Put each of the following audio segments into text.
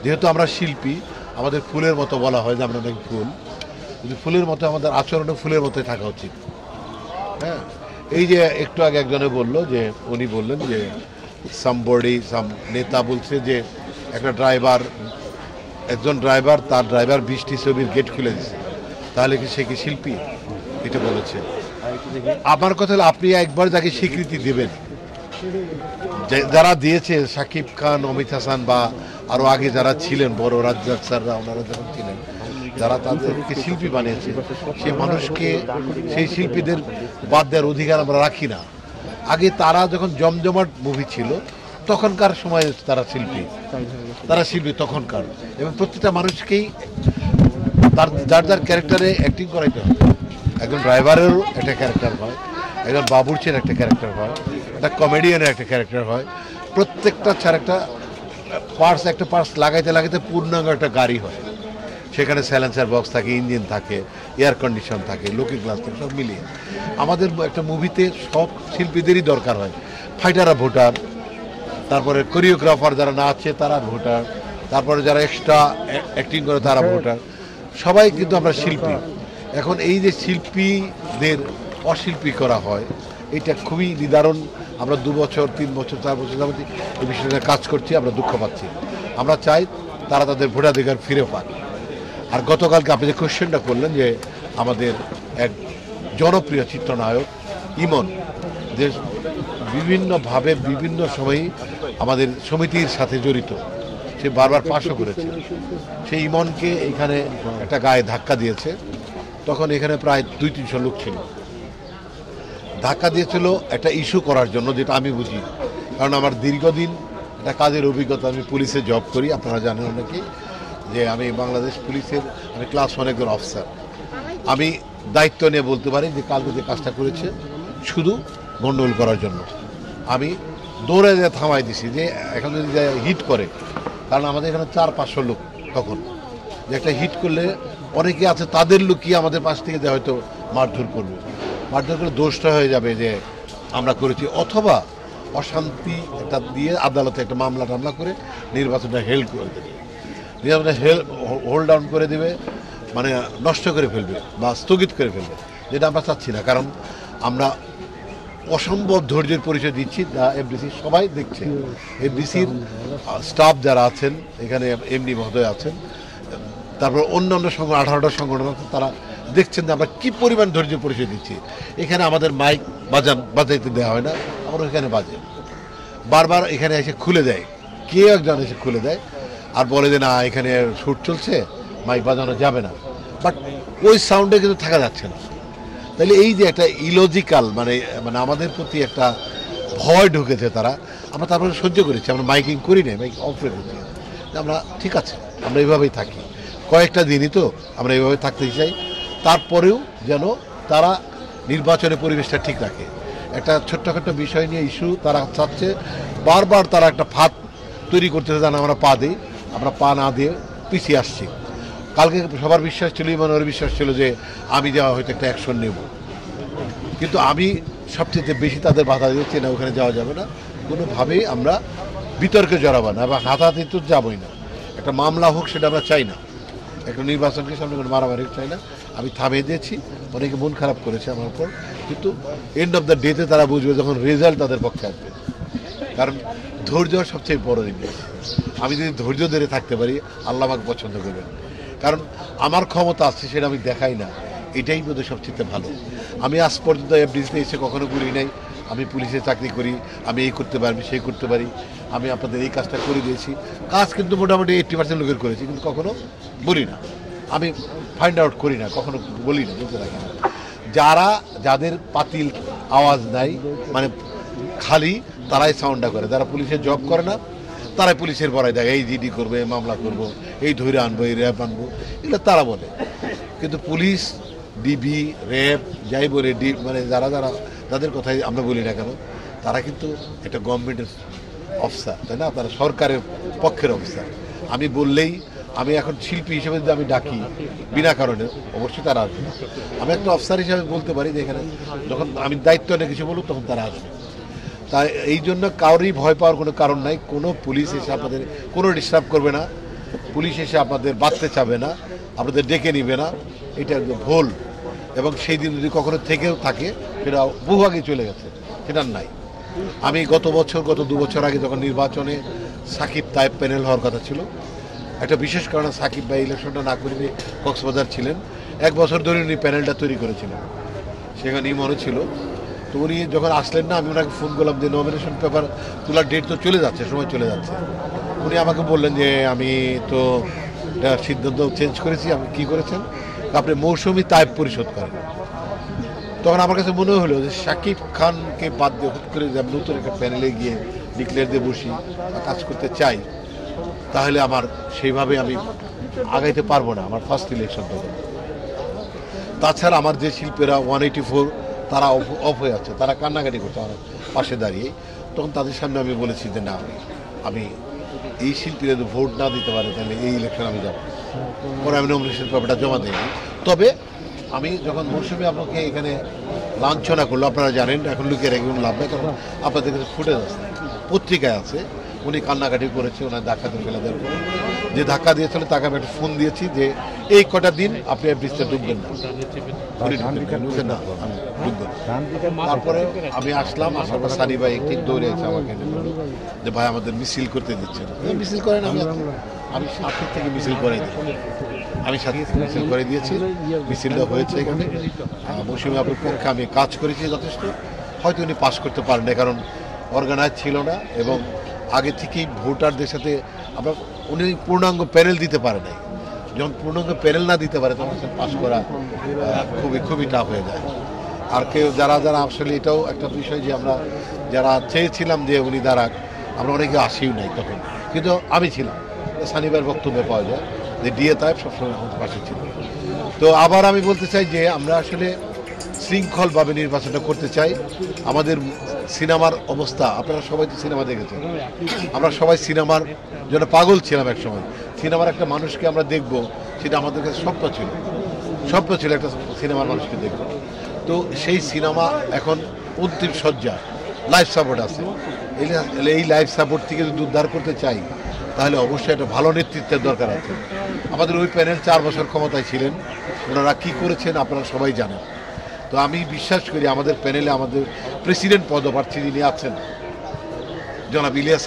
যেহেতু আমরা শিল্পী, আমাদের ফুলের মতো বলা হয় যে আমরা নাকি ফুল, কিন্তু ফুলের মতো আমাদের আচরণও ফুলের মতোই থাকা উচিত। হ্যাঁ, এই যে একটু আগে একজনে বলল যে উনি বললেন যে সাম নেতা বলছে যে একজন ড্রাইভার তার ড্রাইভার 20টি ছবির গেট খুলে দিচ্ছে, তাহলে কি সে কি শিল্পী? এটা বলেছে। আমার কথা হলো আপনি একবার তাকে স্বীকৃতি দেবেন। যারা দিয়েছে শাকিব খান, অমিত হাসান বা আরো আগে যারা ছিলেন বড় রাজ্জাক স্যাররা, ওনারা যখন ছিলেন, যারা তাদেরকে শিল্পী বানিয়েছে, সেই মানুষকে, সেই শিল্পীদের বাদ দেওয়ার অধিকার আমরা রাখি না। আগে তারা যখন জমজমাট মুভি ছিল তখনকার সময়ে তারা শিল্পী তখনকার, এবং প্রত্যেকটা মানুষকেই তার যার যার ক্যারেক্টারে অ্যাক্টিং করাইতে হবে। একজন ড্রাইভারেরও একটা ক্যারেক্টার হয়, একজন বাবুর্চির একটা ক্যারেক্টার হয়, একটা কমেডিয়ানের একটা ক্যারেক্টার হয়। প্রত্যেকটা একটা পার্টস লাগাইতে লাগাইতে পূর্ণাঙ্গ একটা গাড়ি হয়। সেখানে সাইলেন্সার বক্স থাকে, ইঞ্জিন থাকে, এয়ার কন্ডিশন থাকে, লুকিং গ্লাস থাকে, সব মিলিয়ে আমাদের একটা মুভিতে সব শিল্পীদেরই দরকার হয়। ফাইটাররা ভোটার, তারপরে কোরিওগ্রাফার যারা নাচে তারা ভোটার, তারপরে যারা এক্সট্রা অ্যাক্টিং করে তারা ভোটার, সবাই কিন্তু আমরা শিল্পী। এখন এই যে শিল্পীদের অশিল্পী করা হয়, এটা খুবই নিদারুণ। আমরা 2 বছর 3 বছর 4 বছর যাবত এই বিষয়টা কাজ করছি, আমরা দুঃখ পাচ্ছি। আমরা চাই তারা তাদের ভোটাধিকার ফিরে পাক। আর গতকালকে আপনি যে কোয়েশ্চেনটা করলেন যে আমাদের এক জনপ্রিয় চিত্রনায়ক ইমন, যে বিভিন্নভাবে বিভিন্ন সময়ই আমাদের সমিতির সাথে জড়িত, সে বারবার পাশও করেছে। সেই ইমনকে এখানে একটা গায়ে ধাক্কা দিয়েছে, তখন এখানে প্রায় 200-300 লোক ছিল। ধাক্কা দিয়েছিল একটা ইস্যু করার জন্য, যেটা আমি বুঝি, কারণ আমার দীর্ঘদিন একটা কাজের অভিজ্ঞতা। আমি পুলিশে জব করি, আপনারা জানেন নাকি, যে আমি বাংলাদেশ পুলিশের আমি ক্লাস 1 একজন অফিসার। আমি দায়িত্ব নিয়ে বলতে পারি যে কালকে যে কাজটা করেছে শুধু গন্ডগোল করার জন্য আমি দৌড়ে যে থামাই দিছি, যে এখন যদি হিট করে, কারণ আমাদের এখানে 400-500 লোক, তখন যে একটা হিট করলে অনেকে আছে তাদের লুকিয়ে আমাদের পাশ থেকে যে হয়তো মারধর করবে, মারধর করে দোষটা হয়ে যাবে যে আমরা করেছি, অথবা অশান্তি একটা দিয়ে আদালতে একটা মামলা টামলা করে নির্বাচনটা হেল্ড করে দেবে, নির্বাচনটা হোল্ড ডাউন করে দেবে, মানে নষ্ট করে ফেলবে বা স্থগিত করে ফেলবে, যেটা আমরা চাচ্ছি না। কারণ আমরা অসম্ভব ধৈর্যের পরিচয় দিচ্ছি, এফডিসি সবাই দেখছে, এফডিসির স্টাফ যারা আছেন এখানে, এমডি মহোদয় আছেন, তারপর অন্যান্য 18টা সংগঠন আছে, তারা দেখছেন যে আমরা কী পরিমাণ ধৈর্য পরিচয় দিচ্ছি। এখানে আমাদের মাইক বাজাইতে দেওয়া হয় না, আমরা এখানে বাজে, বারবার এখানে এসে খুলে দেয়, কেউ একজন এসে খুলে দেয় আর বলে যে না এখানে শ্যুট চলছে, মাইক বাজানো যাবে না, বাট ওই সাউন্ডে কিন্তু থাকা যাচ্ছে না। তাহলে এই যে একটা ইলজিক্যাল, মানে আমাদের প্রতি একটা ভয় ঢুকেছে তারা, আমরা তারপরে সহ্য করেছি, আমরা মাইকিং করি না, মাইক অফ রেখেছি, আমরা ঠিক আছে, আমরা এইভাবেই থাকি, কয়েকটা দিনই তো আমরা এইভাবে থাকতে চাই। তারপরেও যেন তারা নির্বাচনের পরিবেশটা ঠিক রাখে। একটা ছোট্টখাট্ট বিষয় নিয়ে ইস্যু তারা চাচ্ছে, বারবার তারা একটা ফাঁদ তৈরি করতেছে, যেন আমরা পা দিই, আমরা পা না দিয়ে পিছিয়ে আসছি। কালকে সবার বিশ্বাস ছিল, ইমানের বিশ্বাস ছিল যে আমি যাওয়া হয়তো একটা অ্যাকশন নেব, কিন্তু আমি সবচেয়ে বেশি তাদের বাধা দিচ্ছি না, ওখানে যাওয়া যাবে না, কোনোভাবেই আমরা বিতর্কে জড়াবো না এবং হাতাহাতি তো যাবই না। একটা মামলা হোক সেটা আমরা চাই না, একটা নির্বাচনকে সামনে করে মারামারি চাই না। আমি থামিয়ে দিয়েছি, অনেকে মন খারাপ করেছে আমার উপর, কিন্তু এন্ড অফ দ্য ডেতে তারা বুঝবে যখন রেজাল্ট তাদের পক্ষে আসবে। কারণ ধৈর্য সবচেয়ে বড় জিনিস। আমি যদি ধৈর্য ধরে থাকতে পারি, আল্লাহ আমাকে পছন্দ করবেন। কারণ আমার ক্ষমতা আছে সেটা আমি দেখাই না, এটাই বোধহয় সবচেয়ে ভালো। আমি আজ পর্যন্ত এফডিসিতে এসে কখনো বলি নাই আমি পুলিশে চাকরি করি, আমি এই করতে পারি, সেই করতে পারি, আমি আপনাদের এই কাজটা করে দিয়েছি। কাজ কিন্তু মোটামুটি 80% লোকের করেছি, কিন্তু কখনো বলি না, আমি ফাইন্ড আউট করি না, কখনো বলি না, বলতে থাকি না। যাদের পাতিল আওয়াজ নাই, মানে খালি তারাই সাউন্ডটা করে, যারা পুলিশের জব করে না তারাই পুলিশের বড়াই দেখে, এই জিডি করবে, মামলা করব, এই ধৈর্য আনবো, এই র্যাব আনবো, এগুলো তারা বলে। কিন্তু পুলিশ, ডিবি, র্যাব যাই বলে, মানে যাদের কথাই আমরা বলি না কেন, তারা কিন্তু একটা গভর্নমেন্টের অফিসার, তাই না? তারা সরকারের পক্ষের অফিসার। আমি বললেই, আমি এখন শিল্পী হিসেবে যদি আমি ডাকি বিনা কারণে, অবশ্যই তারা আসবে। আমি একটা অফিসার হিসেবে বলতে পারি যে এখানে যখন আমি দায়িত্ব নিয়ে কিছু বলব তখন তারা আসবে। তাই এই জন্য কারোরই ভয় পাওয়ার কোনো কারণ নাই। কোনো পুলিশ এসে আপনাদের কোনো ডিস্টার্ব করবে না, পুলিশ এসে আপনাদের বাঁধতে চাবে না, আপনাদের ডেকে নিবে না, এটা একদম ভুল। এবং সেই দিন যদি কখনো থেকেও থাকে সেটা বহু আগে চলে গেছে, সেটা নাই। আমি গত 2 বছর আগে যখন নির্বাচনে সাকিব তায়েব প্যানেল হওয়ার কথা ছিল, একটা বিশেষ কারণে সাকিব ভাই ইলেকশনটা না করে কক্সবাজার ছিলেন, 1 বছর ধরে উনি প্যানেলটা তৈরি করেছিলেন, সেখানে মনে ছিল। তো উনি যখন আসলেন না, আমি ওনাকে ফোন করলাম যে নমিনেশন পেপার তোলার ডেট তো চলে যাচ্ছে, সময় চলে যাচ্ছে। উনি আমাকে বললেন যে আমি তো সিদ্ধান্ত চেঞ্জ করেছি। আমি কি করেছেন? আপনি মৌসুমি তায়েব পরিশোধ করেন। তখন আমার কাছে মনে হলো যে শাকিব খানকে বাদ দিয়ে হুট করে আমি নতুন একটা প্যানেলে গিয়ে ডিক্লেয়ার দিয়ে বসি কাজ করতে চাই, তাহলে আমার সেইভাবে আমি আগাইতে পারবো না আমার ফার্স্ট ইলেকশন তখন। তাছাড়া আমার যে শিল্পীরা 184 তারা অফ হয়ে যাচ্ছে, তারা কান্নাকাটি করছে আমার পাশে দাঁড়িয়ে। তখন তাদের সামনে আমি বলেছি যে না, আমি এই শিল্পীরা যদি ভোট না দিতে পারে তাহলে এই ইলেকশন আমি যাব। পরে আমি নমিনেশন পেপারটা জমা দিইনি। তবে আমি যখন মৌসুমি আপনাকে এখানে লাঞ্ছনা করলো, আপনারা জানেন এখন লুকিয়ে রেখে লাভ নেই, কারণ আপনাদের কাছে ফুটেজ আছে, পত্রিকায় আছে, উনি কান্নাকাটি করেছে ওনার ধাক্কা দিয়ে ফেলে দেওয়ার পরে। যে ধাক্কা দিয়েছিল তাকে আমি একটা ফোন দিয়েছি যে এই কটা দিন আপনি বৃষ্টিতে ডুববেন না, না আমি ডুববেন। তারপরে আমি আসলাম, আসার পর সানি ভাই ঠিক দৌড়ে আছে আমাকে যে ভাই আমাদের মিছিল করতে দিচ্ছে না। মিছিল করেন, আমি সাথে থেকে মিছিল করে দিই, আমি সাথে থেকে মিছিল করে দিয়েছি, মিছিলটা হয়েছে এখানে। মৌসুমি আপুর পক্ষে আমি কাজ করেছি যথেষ্ট। হয়তো উনি পাস করতে পারেন না, কারণ অর্গানাইজ ছিল না, এবং আগে থেকেই ভোটারদের সাথে আমরা উনি পূর্ণাঙ্গ প্যানেল দিতে পারে নাই। যখন পূর্ণাঙ্গ প্যানেল না দিতে পারে তখন পাস করা খুবই টাফ হয়ে যায়। আর কেউ যারা আসলে এটাও একটা বিষয় যে আমরা যারা চেয়েছিলাম যে উনি দাঁড়াক, আমরা অনেকে আসিও নাই তখন, কিন্তু আমি ছিলাম। শনিবার বক্তব্যে পাওয়া যায় যে ডিএ তায়েব সবসময় আমাদের পাশে ছিল। তো আবার আমি বলতে চাই যে আমরা আসলে শৃঙ্খলভাবে নির্বাচনটা করতে চাই। আমাদের সিনেমার অবস্থা, আপনারা সবাই তো সিনেমা দেখেছেন, আমরা সবাই সিনেমার জন্য পাগল ছিলাম এক সময়। সিনেমার একটা মানুষকে আমরা দেখব, সেটা আমাদের কাছে স্বপ্ন ছিল একটা সিনেমার মানুষকে দেখব। তো সেই সিনেমা এখন অন্তিম সজ্জা, লাইফ সাপোর্ট আছে। এই লাইফ সাপোর্ট থেকে যদি উদ্ধার করতে চাই তাহলে অবশ্যই একটা ভালো নেতৃত্বের দরকার আছে। আমাদের ওই প্যানেল 4 বছর ক্ষমতায় ছিলেন, ওনারা কী করেছেন আপনারা সবাই জানেন। তো আমি বিশ্বাস করি আমাদের প্যানেলে আমাদের প্রেসিডেন্ট পদপ্রার্থী যিনি আছেন জনাব ইলিয়াস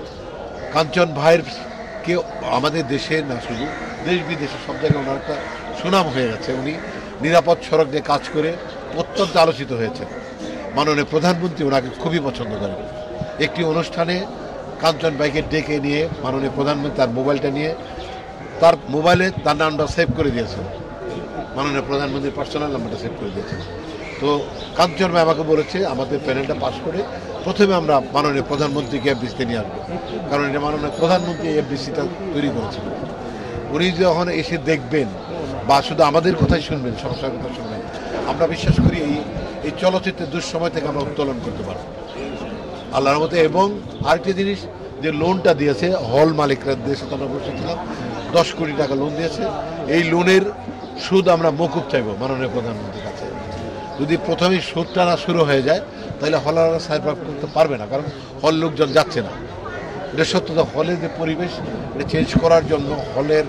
কাঞ্চন ভাইয়ের কে আমাদের দেশে না শুধু দেশ বিদেশে সব জায়গায় ওনার একটা সুনাম হয়ে গেছে। উনি নিরাপদ সড়ক দিয়ে কাজ করে অত্যন্ত আলোচিত হয়েছেন। মাননীয় প্রধানমন্ত্রী ওনাকে খুবই পছন্দ করেন। একটি অনুষ্ঠানে কাঞ্চন ভাইকে ডেকে নিয়ে মাননীয় প্রধানমন্ত্রী তার মোবাইলটা নিয়ে তার মোবাইলে তার নামটা সেভ করে দিয়েছেন, মাননীয় প্রধানমন্ত্রীর পার্সোনাল নাম্বারটা সেভ করে দিয়েছেন। তো কাঞ্চন ভাই আমাকে বলেছে আমাদের প্যানেলটা পাস করে প্রথমে আমরা মাননীয় প্রধানমন্ত্রীকে এফডিসিতে নিয়ে আসবো, কারণ এটা মাননীয় প্রধানমন্ত্রী এফডিসিটা তৈরি করেছিল। উনি যখন এসে দেখবেন বা শুধু আমাদের কথাই শুনবেন, সমস্যার কথা শুনবেন, আমরা বিশ্বাস করি এই চলচ্চিত্রের দুঃসময় থেকে আমরা উত্তোলন করতে পারবো আল্লাহর মতে। এবং আরেকটি জিনিস, যে লোনটা দিয়েছে হল মালিকরা, দেশে আমরা বসেছিলাম 10 কোটি টাকা লোন দিয়েছে, এই লোনের সুদ আমরা মকুব চাইব মাননীয় প্রধানমন্ত্রীর কাছে। যদি প্রথমেই সুদটা না শুরু হয়ে যায় তাহলে হলাররা সার্ভাইভ করতে পারবে না, কারণ হল লোকজন যাচ্ছে না। এটা সত্যতা, হলের যে পরিবেশ এটা চেঞ্জ করার জন্য হলের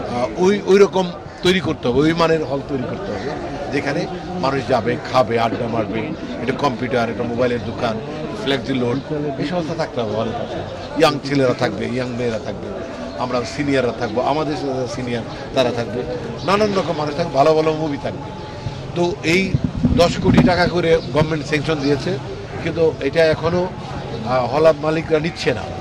ওই রকম তৈরি করতে হবে, ওই মানের হল তৈরি করতে হবে যেখানে মানুষ যাবে, খাবে, আড্ডা মারবে, এটা কম্পিউটার, এটা মোবাইলের দোকান, ফ্লেক্সি লোড, এই সমস্ত থাকতে হবে হলের পাশে। ইয়াং ছেলেরা থাকবে, ইয়াং মেয়েরা থাকবে, আমরা সিনিয়ররা থাকবো, আমাদের সিনিয়র তারা থাকবে, নানান রকম মানুষ থাকবে, ভালো ভালো মুভি থাকবে। তো এই 10 কোটি টাকা করে গভর্নমেন্ট স্যাংশন দিয়েছে, কিন্তু এটা এখনও হল মালিকরা নিচ্ছে না।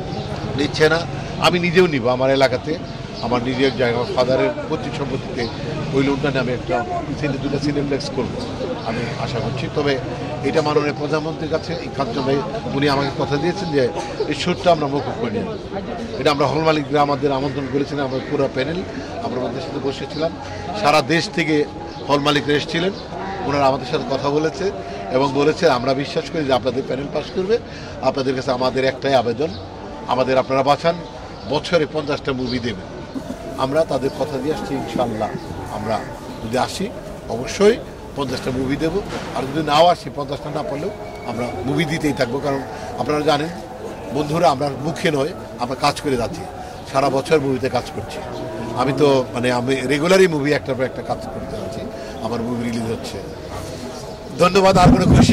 আমি নিজেও নিব, আমার এলাকাতে আমার নিজের জায়গা, আমার ফাদারের পৈতৃক সম্পত্তিতে ওই লোনটা নিয়ে আমি একটা 2টা সিনেপ্লেক্স করবো আমি আশা করছি। তবে এটা মাননীয় প্রধানমন্ত্রীর কাছে এই কাঞ্চন ভাই উনি আমাকে কথা দিয়েছেন যে এই সুদটা আমরা মকুব করে নিই। এটা আমরা হল মালিকরা আমাদের আমন্ত্রণ করেছিলেন, আমরা পুরো প্যানেল আমরা আমাদের সাথে বসেছিলাম, সারা দেশ থেকে হল মালিকরা এসেছিলেন, ওনারা আমাদের সাথে কথা বলেছে এবং বলেছে আমরা বিশ্বাস করি যে আপনাদের প্যানেল পাস করবে। আপনাদের কাছে আমাদের একটাই আবেদন, আমাদের আপনারা বাঁচান, বছরে 50টা মুভি দেবেন। আমরা তাদের কথা দিয়ে আসছি, ইনশাল্লাহ আমরা যদি আসি অবশ্যই 50টা মুভি দেব, আর যদি নাও আসি 50টা না পারলেও আমরা মুভি দিতেই থাকবো। কারণ আপনারা জানেন বন্ধুরা, আমরা মুখে নয়, আমরা কাজ করে যাচ্ছি। সারা বছর মুভিতে কাজ করছি। আমি তো মানে আমি রেগুলারই মুভি একটার পর একটা কাজ করতে পারছি, আমার মুভি রিলিজ হচ্ছে। ধন্যবাদ। আর কোনো খুশি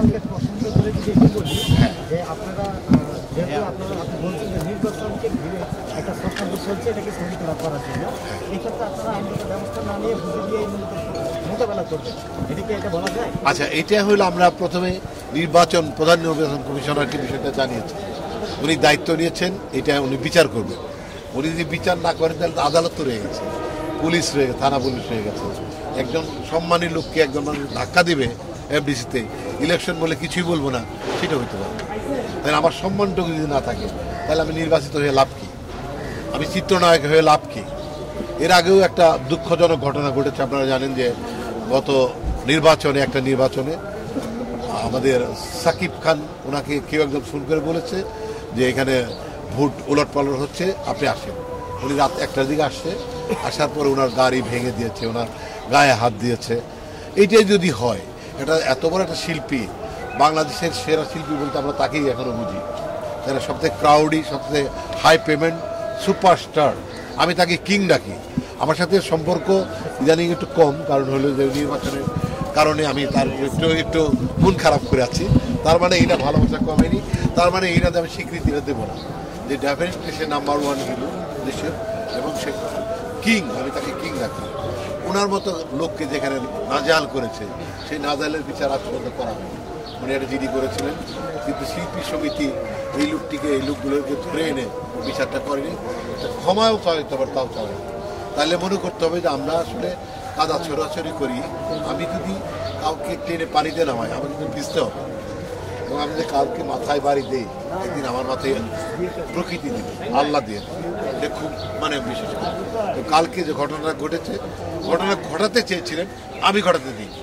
আচ্ছা, এটা হলো আমরা প্রথমে প্রধান নির্বাচন কমিশনারকে বিষয়টা জানিয়েছি, উনি দায়িত্ব নিয়েছেন, এটা উনি বিচার করবেন। উনি যদি বিচার না করেন তাহলে তো আদালত তো রয়ে গেছে, পুলিশ রয়ে গেছে, থানা পুলিশ রয়ে গেছে। একজন সম্মানী লোককে একজন মানুষ ধাক্কা দিবে এফডিসিতে, ইলেকশন বলে কিছুই বলবো না, সেটা হইতে পারে। তাহলে আমার সম্মানটুকু যদি না থাকে তাহলে আমি নির্বাচিত হয়ে লাভ কি, আমি চিত্রনায়ক হয়ে লাভ কি? এর আগেও একটা দুঃখজনক ঘটনা ঘটেছে, আপনারা জানেন যে গত একটা নির্বাচনে আমাদের সাকিব খান, ওনাকে কেউ একজন ফোন করে বলেছে যে এখানে ভোট উলটপালট হচ্ছে, আপনি আসেন। উনি রাত 1টার দিকে আসার পরে ওনার গাড়ি ভেঙে দিয়েছে, ওনার গায়ে হাত দিয়েছে। এইটাই যদি হয়, এটা এত বড় একটা শিল্পী, বাংলাদেশের সেরা শিল্পী বলতে আমরা তাকেই এখনো বুঝি, তারা সবথেকে ক্রাউডি, সবথেকে হাই পেমেন্ট সুপারস্টার, আমি তাকে কিং ডাকি। আমার সাথে সম্পর্ক ইদানিং একটু কম, কারণ হলো যে নির্বাচনের কারণে আমি তার একটু মন খারাপ করে আছি। তার মানে এইটা ভালোবাসা কমেনি, তার মানে এইটাতে আমি স্বীকৃতিটা দেবো না, যে ডেফিনেটলি সে নাম্বার 1 হিরো দেশের, এবং সে কিং, আমি তাকে কিং রাখি। ওনার মতো লোককে যেখানে নাজাল করেছে, সেই নাজালের বিচার আজ পর্যন্ত করা হয়নি। উনি একটা জিডি করেছিলেন, কিন্তু শিল্পী সমিতি এই লোকগুলোকে ধরে এনে বিচারটা করেনি। ক্ষমাও চাইতে পারে, তাও চাবে। তাহলে মনে করতে হবে যে আমরা আসলে কাদা ছোড়াছড়ি করি, আমি যদি কাউকে টেনে পানিতে নামাই আমাকে কিন্তু ভিজতে হবে, এবং আমি যে কাউকে মাথায় বাড়ি দেই, একদিন আমার মাথায় প্রকৃতি দিবে, আল্লাহ দিয়ে, এটা খুব মানে বিশেষ করে। তো কালকে যে ঘটনাটা ঘটেছে, ঘটনা ঘটাতে চেয়েছিলেন, আমি ঘটাতে দিইনি।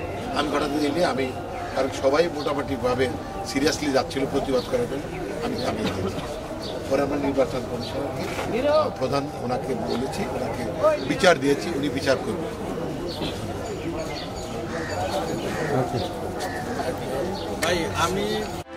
আমি কারণ সবাই মোটামুটিভাবে সিরিয়াসলি যাচ্ছিল প্রতিবাদ করার জন্য, আমি থামিয়ে দিয়েছি। পরে আমরা নির্বাচন কমিশনারকে প্রধান ওনাকে বলেছি, ওনাকে বিচার দিয়েছি, উনি বিচার করবেন। ভাই আমি